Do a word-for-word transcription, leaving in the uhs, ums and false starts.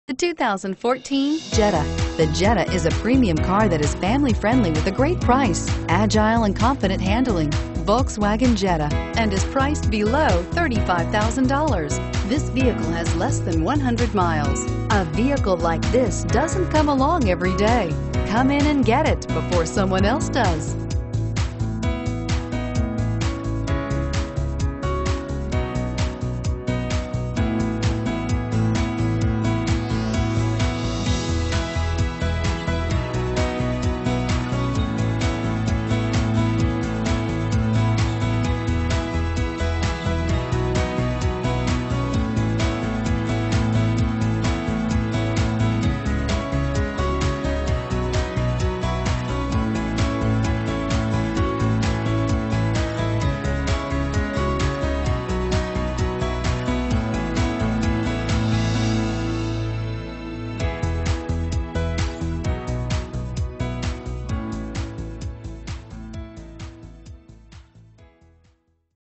The two thousand fourteen Jetta. The Jetta is a premium car that is family-friendly with a great price, agile and confident handling. Volkswagen Jetta, and is priced below thirty-five thousand dollars. This vehicle has less than one hundred miles. A vehicle like this doesn't come along every day. Come in and get it before someone else does.